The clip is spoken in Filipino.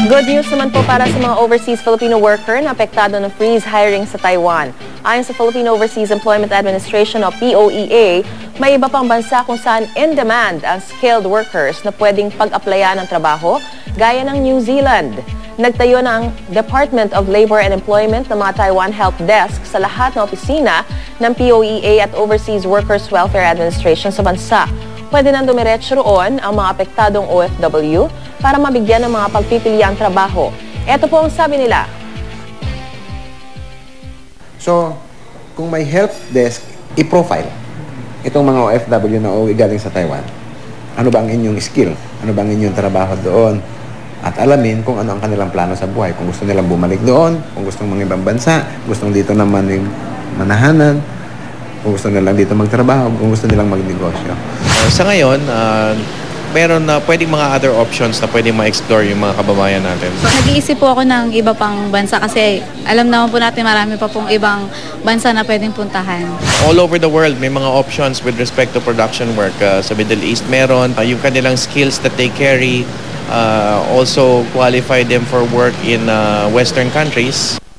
Good news naman po para sa mga overseas Filipino worker na apektado ng freeze hiring sa Taiwan. Ayon sa Philippine Overseas Employment Administration o POEA, may iba pang bansa kung saan in demand ang skilled workers na pwedeng pag-applyan ng trabaho, gaya ng New Zealand. Nagtayo ng Department of Labor and Employment ng mga Taiwan Help Desk sa lahat ng opisina ng POEA at Overseas Workers Welfare Administration sa bansa. Pwede nang dumiretso roon ang mga apektadong OFW para mabigyan ng mga pagpipiliang trabaho. Ito po ang sabi nila. So, kung may help desk, i-profile itong mga OFW na uwi galing sa Taiwan. Ano ba ang inyong skill? Ano ba ang inyong trabaho doon? At alamin kung ano ang kanilang plano sa buhay. Kung gusto nilang bumalik doon, kung gustong mga ibang bansa, gustong dito naman yung manahanan, kung gusto nilang dito magtrabaho, kung gusto nilang magnegosyo. Sa ngayon, meron na pwedeng mga other options na pwedeng ma-explore yung mga kababayan natin. Nag-iisip po ako ng iba pang bansa kasi alam naman po natin marami pa pong ibang bansa na pwedeng puntahan. All over the world, may mga options with respect to production work. Sa Middle East meron, yung kanilang skills that they carry also qualify them for work in Western countries.